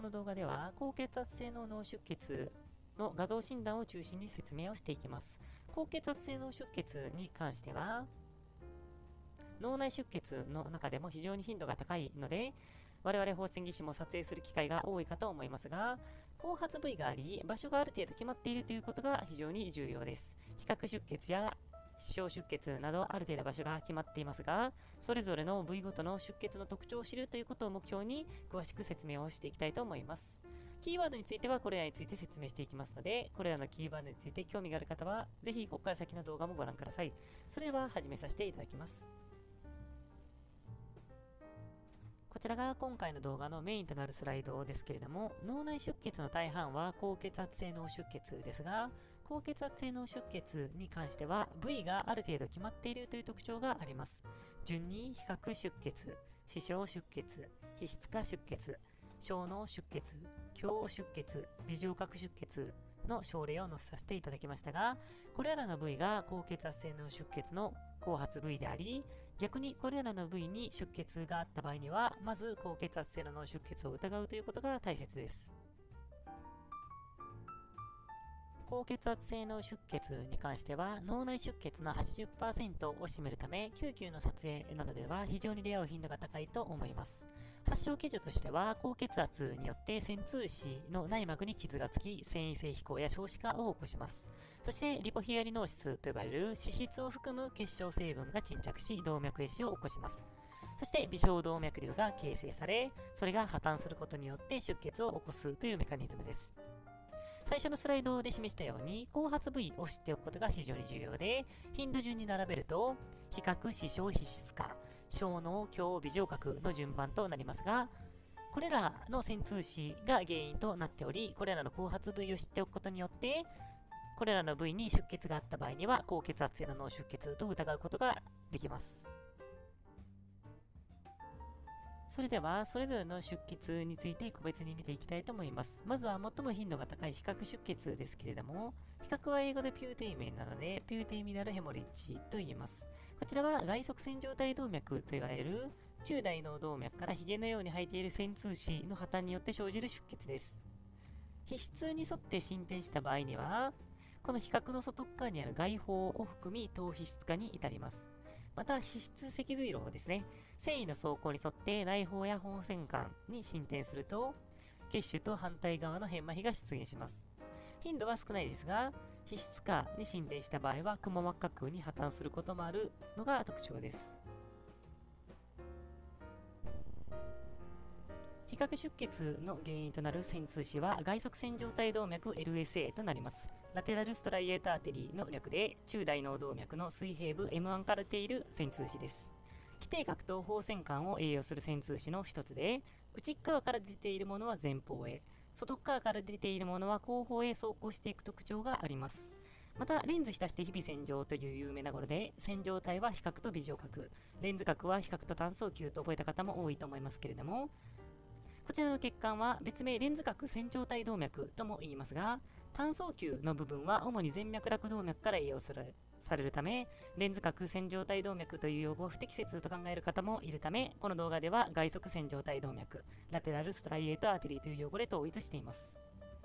この動画では高血圧性の脳出血の画像診断を中心に説明をしていきます。高血圧性脳出血に関しては、脳内出血の中でも非常に頻度が高いので、我々放線技師も撮影する機会が多いかと思いますが、後発部位があり、場所がある程度決まっているということが非常に重要です。比較出血や視床出血などある程度場所が決まっていますが、それぞれの部位ごとの出血の特徴を知るということを目標に詳しく説明をしていきたいと思います。キーワードについてはこれらについて説明していきますので、これらのキーワードについて興味がある方は、ぜひここから先の動画もご覧ください。それでは始めさせていただきます。こちらが今回の動画のメインとなるスライドですけれども、脳内出血の大半は高血圧性脳出血ですが、高血圧性脳出血に関しては部位がある程度決まっているという特徴があります。順に比較出血、視床出血、皮質化出血、小脳出血、胸出血、微上核出血の症例を載せさせていただきましたが、これらの部位が高血圧性脳出血の後発部位であり、逆にこれらの部位に出血があった場合には、まず高血圧性の脳出血を疑うということが大切です。高血圧性脳出血に関しては、脳内出血の 80% を占めるため、救急の撮影などでは非常に出会う頻度が高いと思います。発症基準としては、高血圧によって穿通枝の内膜に傷がつき、繊維性肥厚や少子化を起こします。そして、リポヒアリノーシスと呼ばれる脂質を含む結晶成分が沈着し、動脈壊死を起こします。そして、微小動脈瘤が形成され、それが破綻することによって出血を起こすというメカニズムです。最初のスライドで示したように、後発部位を知っておくことが非常に重要で、頻度順に並べると、比較、視床、皮質化、小脳、胸、微上核の順番となりますが、これらの穿通枝が原因となっており、これらの後発部位を知っておくことによって、これらの部位に出血があった場合には、高血圧性の脳出血と疑うことができます。それでは、それぞれの出血について個別に見ていきたいと思います。まずは最も頻度が高い比較出血ですけれども、比較は英語でピューテイメンなので、ピューテイミナルヘモリッジと言います。こちらは外側線状態動脈と言われる中大脳動脈からヒゲのように生えている穿通枝の破綻によって生じる出血です。皮質に沿って進展した場合には、この比較の外側にある外包を含み、頭皮質化に至ります。また、皮質脊髄路ですね。繊維の走行に沿って内包や本線間に進展すると、血腫と反対側の変麻痺が出現します。頻度は少ないですが、皮質化に進展した場合は、くも膜下腔に破綻することもあるのが特徴です。比較出血の原因となる穿通枝は外側線状態動脈 LSA となります。ラテラルストライエーターテリーの略で中大脳動脈の水平部 M1 から出ている穿通枝です。基底核と放線管を栄養する穿通枝の一つで、内側から出ているものは前方へ、外側から出ているものは後方へ走行していく特徴があります。また、レンズ浸して日々洗浄という有名な語呂で、洗浄体は比較と微上核、レンズ核は比較と単層球と覚えた方も多いと思いますけれども、こちらの血管は別名レンズ核線状体動脈とも言いますが、単層球の部分は主に前脈絡動脈から栄養されるため、レンズ核線状体動脈という用語を不適切と考える方もいるため、この動画では外側線状体動脈、ラテラルストライエートアーテリーという用語で統一しています。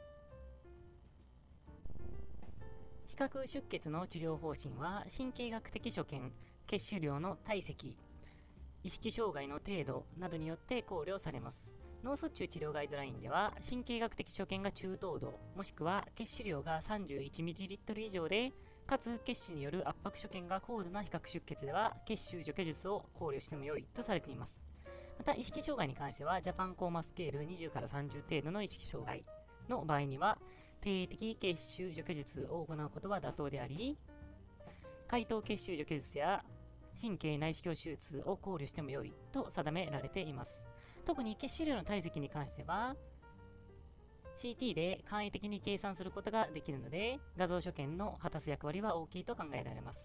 比較出血の治療方針は、神経学的所見、血腫量の体積、意識障害の程度などによって考慮されます。脳卒中治療ガイドラインでは、神経学的所見が中等度、もしくは血腫量が 31ml 以上で、かつ血腫による圧迫所見が高度な比較出血では、血腫除去術を考慮しても良いとされています。また、意識障害に関しては、ジャパンコーマスケール20から30程度の意識障害の場合には、定期的血腫除去術を行うことは妥当であり、解凍血腫除去術や神経内視鏡手術を考慮しても良いと定められています。特に血腫量の体積に関しては CT で簡易的に計算することができるので、画像所見の果たす役割は大きいと考えられます。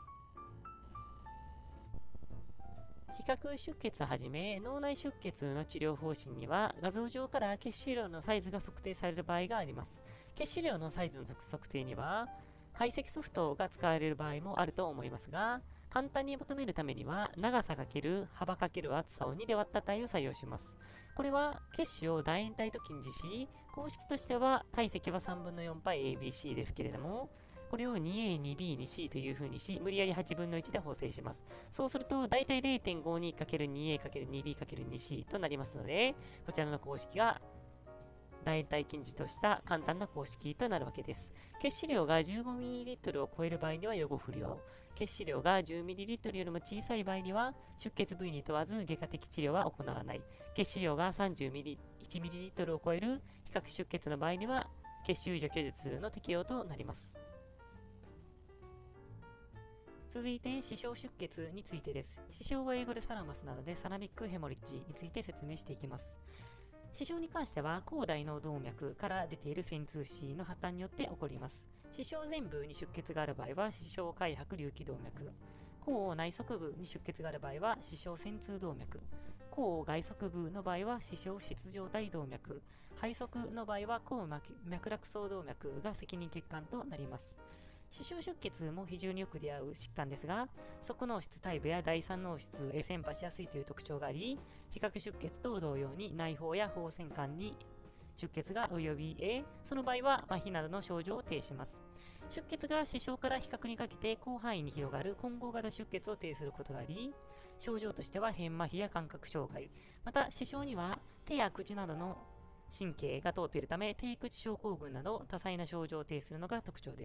比較出血をはじめ脳内出血の治療方針には、画像上から血腫量のサイズが測定される場合があります。血腫量のサイズの測定には解析ソフトが使われる場合もあると思いますが、 簡単に求めるためには、長さ×幅×厚さを2で割った体を採用します。これは結子を楕円体と近似し、公式としては体積は3分の 4πabc ですけれども、これを 2a、2b、2c という風にし、無理やり8分の1で補正します。そうすると、だいたい 0.52×2a×2c となりますので、こちらの公式が楕円体近似とした簡単な公式となるわけです。結子量が 15ml を超える場合には予後不良。結子量が 10ml よりも小さい場合には出血部位に問わず外科的治療は行わない。結子量が 31ml を超える比較出血の場合には結集除去術の適用となります。続いて、視床出血についてです。視床は英語でサラマスなので、サラミックヘモリッジについて説明していきます。視床に関しては、後大脳動脈から出ている線通子の破綻によって起こります。視床全部に出血がある場合は、視床開白隆起動脈。後内側部に出血がある場合は、視床線通動脈。後外側部の場合は、視床室状態動脈。肺側の場合は、後脈絡走動脈が責任血管となります。視床出血も非常によく出会う疾患ですが、側脳室タイプや第三脳室へ伝播しやすいという特徴があり、比較出血と同様に内包や放線管に出血が及びその場合は麻痺などの症状を呈します。出血が視床から比較にかけて広範囲に広がる混合型出血を呈することがあり、症状としては変麻痺や感覚障害、また視床には手や口などの神経が通っているため、低口症候群など多彩な症状を呈するのが特徴です。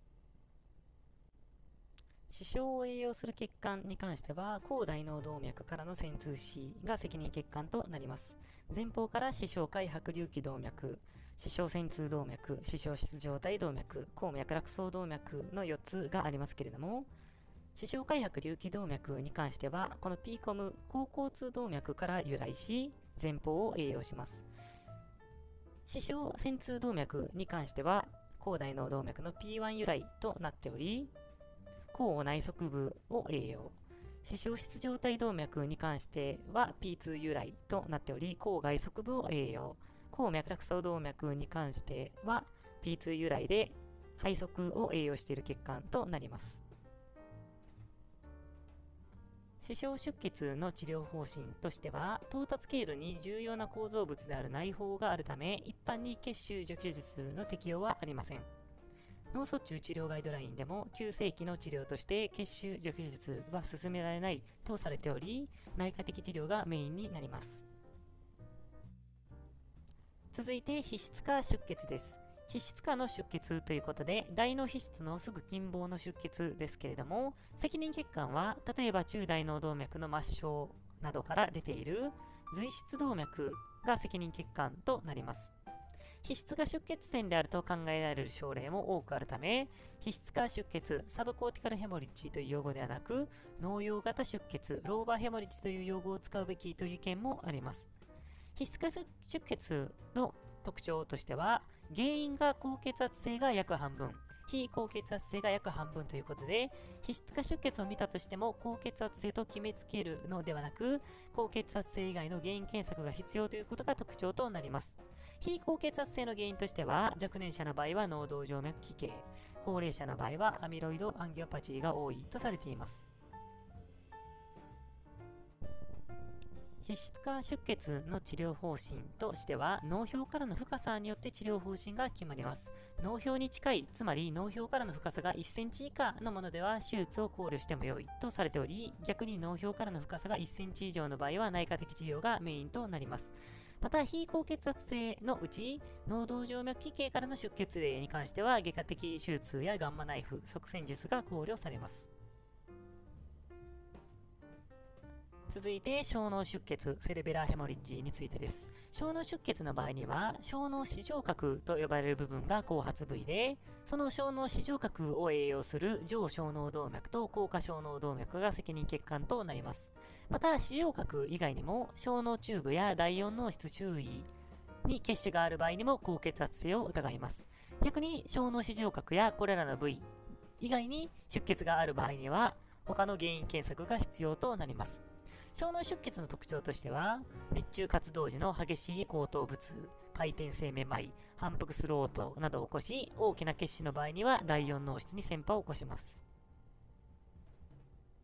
視床を栄養する血管に関しては、後大脳動脈からの線通子が責任血管となります。前方から視床開白隆起動脈、視床線通動脈、視床室状態動脈、後脈絡走動脈の4つがありますけれども、視床開白隆起動脈に関しては、この PCOM 後交通動脈から由来し、前方を栄養します。視床線通動脈に関しては、後大脳動脈の P1 由来となっており、後内側部を栄養。視床室状態動脈に関しては P2 由来となっており、後外側部を栄養。後脈絡走動脈に関しては P2 由来で肺側を栄養している血管となります。視床出血の治療方針としては、到達経路に重要な構造物である内包があるため、一般に血腫除去術の適用はありません。脳卒中治療ガイドラインでも急性期の治療として血腫除去術は進められないとされており、内科的治療がメインになります。続いて皮質化出血です。皮質化の出血ということで、大脳皮質のすぐ近傍の出血ですけれども、責任血管は例えば中大脳動脈の末梢などから出ている髄質動脈が責任血管となります。皮質が出血点であると考えられる症例も多くあるため、皮質化出血、サブコーティカルヘモリッジという用語ではなく、脳葉型出血、ローバーヘモリッジという用語を使うべきという意見もあります。皮質化出血の特徴としては、原因が高血圧性が約半分、非高血圧性が約半分ということで、皮質化出血を見たとしても高血圧性と決めつけるのではなく、高血圧性以外の原因検索が必要ということが特徴となります。非高血圧性の原因としては、若年者の場合は脳動静脈奇形、高齢者の場合はアミロイドアンギオパチーが多いとされています。皮質化出血の治療方針としては、脳表からの深さによって治療方針が決まります。脳表に近い、つまり脳表からの深さが1センチ以下のものでは手術を考慮しても良いとされており、逆に脳表からの深さが1センチ以上の場合は内科的治療がメインとなります。また、非高血圧性のうち、脳動静脈奇形からの出血例に関しては、外科的手術やガンマナイフ、塞栓術が考慮されます。続いて、小脳出血、セレベラーヘモリッジについてです。小脳出血の場合には、小脳視上核と呼ばれる部分が後発部位で、その小脳視上核を栄養する上小脳動脈と後下小脳動脈が責任血管となります。また、視上核以外にも、小脳チューブや第四脳室周囲に血腫がある場合にも高血圧性を疑います。逆に、小脳視上核やこれらの部位以外に出血がある場合には、他の原因検索が必要となります。小脳出血の特徴としては、日中活動時の激しい後頭部痛、回転性めまい、反復スロートなどを起こし、大きな血腫の場合には第四脳室に旋波を起こします。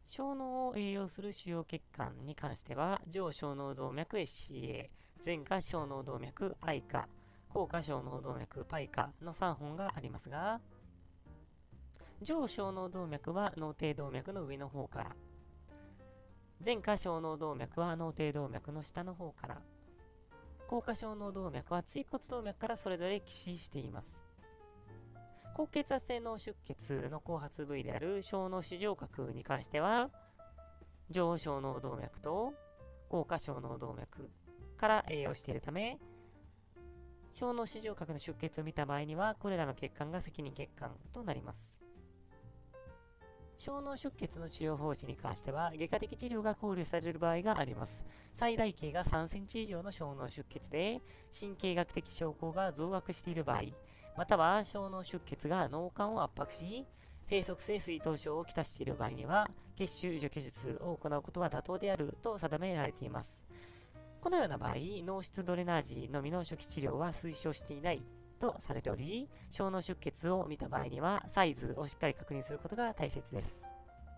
小脳を栄養する主要血管に関しては、上小脳動脈 SCA、前下小脳動脈 AICA、後下小脳動脈 PICA の3本がありますが、上小脳動脈は脳底動脈の上の方から、前下小脳動脈は脳底動脈の下の方から、後下小脳動脈は椎骨動脈からそれぞれ起始しています。高血圧性脳出血の後発部位である小脳視上核に関しては、上小脳動脈と後下小脳動脈から栄養しているため、小脳視上核の出血を見た場合には、これらの血管が責任血管となります。小脳出血の治療方針に関しては、外科的治療が考慮される場合があります。最大径が3センチ以上の小脳出血で、神経学的症候が増悪している場合、または小脳出血が脳幹を圧迫し、閉塞性水頭症をきたしている場合には、血腫除去術を行うことは妥当であると定められています。このような場合、脳室ドレナージのみの初期治療は推奨していないとされており、小脳出血を見た場合には、サイズをしっかり確認することが大切です。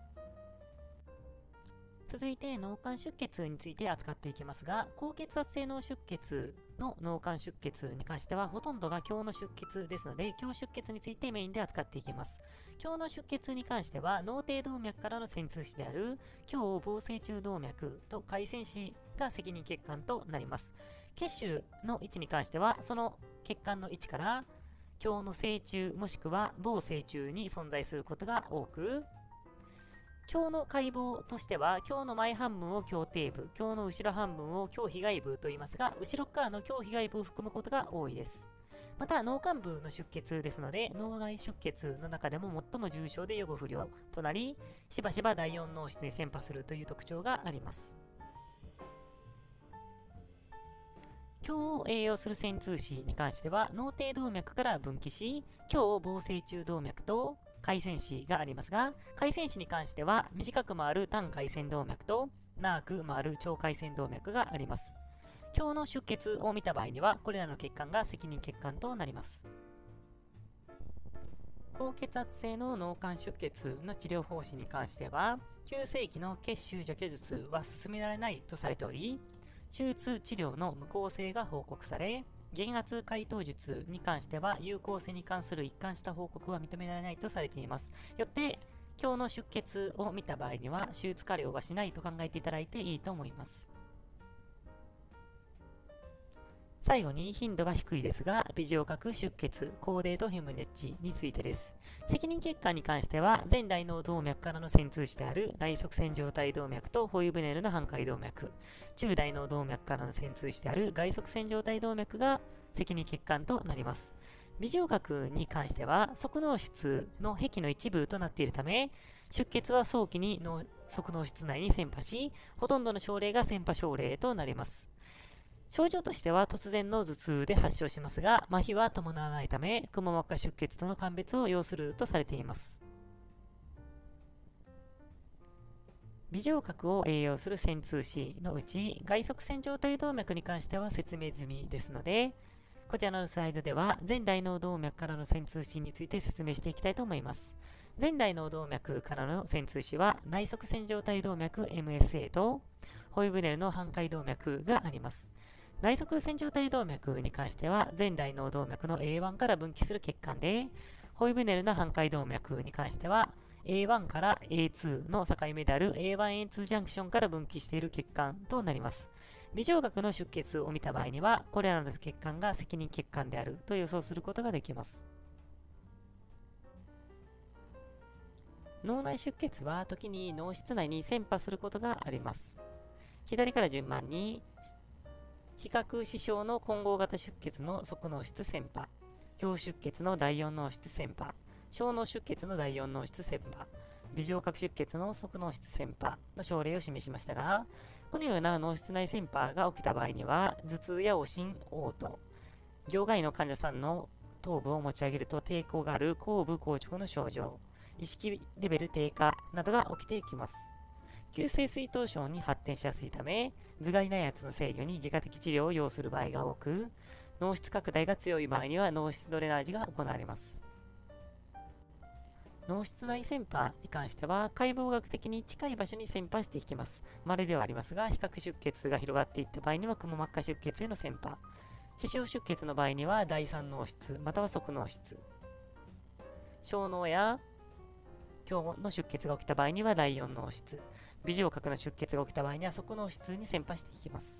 続いて脳幹出血について扱っていきますが、高血圧性脳出血の脳幹出血に関してはほとんどが強の出血ですので、強出血についてメインで扱っていきます。強の出血に関しては脳底動脈からの穿通枝である強房整中動脈と回線枝が責任血管となります。血腫の位置に関しては、その血管の位置から強の正中もしくは房正中に存在することが多く、強の解剖としては、強の前半分を強底部、強の後ろ半分を強被外部と言いますが、後ろ側の強被外部を含むことが多いです。また、脳幹部の出血ですので、脳内出血の中でも最も重症で予後不良となり、しばしば第4脳室に潜波するという特徴があります。強を栄養する穿通枝に関しては、脳底動脈から分岐し、強房整中動脈と回線枝がありますが、回線枝に関しては短く回る単回線動脈と長く回る長回線動脈があります。強の出血を見た場合には、これらの血管が責任血管となります。高血圧性の脳幹出血の治療方針に関しては、急性期の血腫除去術は進められないとされており、手術治療の無効性が報告され、減圧解凍術に関しては有効性に関する一貫した報告は認められないとされています。よって、強の出血を見た場合には手術過療はしないと考えていただいていいと思います。最後に頻度は低いですが、微静核出血、高齢とヘムレッジについてです。責任血管に関しては、前大脳動脈からの穿通枝である内側線状態動脈とホイブネルの半回動脈、中大脳動脈からの穿通枝である外側線状態動脈が責任血管となります。微静核に関しては、側脳室の壁の一部となっているため、出血は早期に側脳室内に潜波し、ほとんどの症例が潜波症例となります。症状としては突然の頭痛で発症しますが、麻痺は伴わないため、くも膜下出血との鑑別を要するとされています。微静核を栄養する穿通枝のうち、外側線状態動脈に関しては説明済みですので、こちらのスライドでは、前大脳動脈からの穿通枝について説明していきたいと思います。前大脳動脈からの穿通枝は、内側線状態動脈 MSA と、ホイブネルの半回動脈があります。内側線状態動脈に関しては、前大脳動脈の A1 から分岐する血管で、ホイブネルの半回動脈に関しては、A1 から A2 の境目である A1A2 ジャンクションから分岐している血管となります。微静核の出血を見た場合には、これらの血管が責任血管であると予想することができます。脳内出血は時に脳室内に潜波することがあります。左から順番に、比較視床の混合型出血の側脳室潜波、強出血の第4脳室潜波、小脳出血の第4脳室潜波、微静核出血の側脳室潜波の症例を示しましたが、このような脳室内潜波が起きた場合には、頭痛や悪心、嘔吐、業外の患者さんの頭部を持ち上げると抵抗がある後部硬直の症状、意識レベル低下などが起きていきます。急性水頭症に発展しやすいため、頭蓋内圧の制御に外科的治療を要する場合が多く、脳室拡大が強い場合には脳室ドレナージが行われます。 脳室内線波に関しては解剖学的に近い場所に線波していきます。稀ではありますが、比較出血が広がっていった場合にはくも膜下出血への線波。視床出血の場合には第三脳室または側脳室。小脳や胸の出血が起きた場合には第四脳室。微静核の出血が起きた場合には側脳室に線波していきます。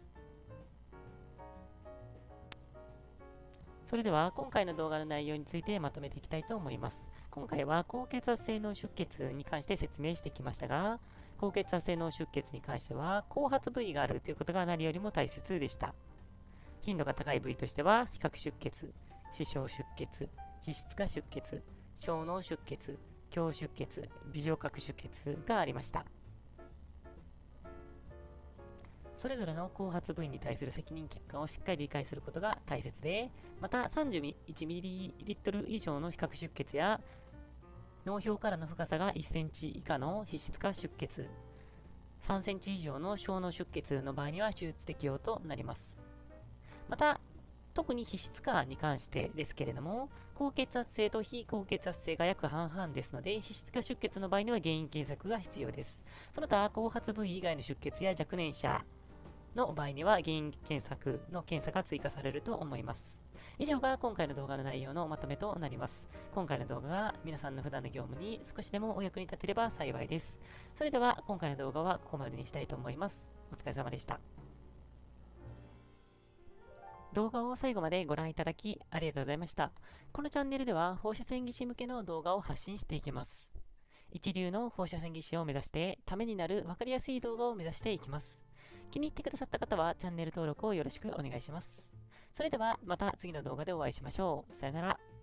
それでは今回の動画の内容についてまとめていきたいと思います。今回は高血圧性脳出血に関して説明してきましたが、高血圧性脳出血に関しては後発部位があるということが何よりも大切でした。頻度が高い部位としては比較出血、視床出血、皮質化出血、小脳出血、胸出血、微静核出血がありました。それぞれの後発部位に対する責任欠陥をしっかり理解することが大切で、また 31ml 以上の比較出血や脳表からの深さが1センチ以下の皮質化出血、3センチ以上の小脳出血の場合には手術適用となります。また、特に皮質化に関してですけれども、高血圧性と非高血圧性が約半々ですので、皮質化出血の場合には原因検索が必要です。その他、後発部位以外の出血や若年者の場合には原因検索の検査が追加されると思います。以上が今回の動画の内容のまとめとなります。今回の動画が皆さんの普段の業務に少しでもお役に立てれば幸いです。それでは今回の動画はここまでにしたいと思います。お疲れ様でした。動画を最後までご覧いただきありがとうございました。このチャンネルでは放射線技師向けの動画を発信していきます。一流の放射線技師を目指してためになる分かりやすい動画を目指していきます。気に入ってくださった方はチャンネル登録をよろしくお願いします。それではまた次の動画でお会いしましょう。さよなら。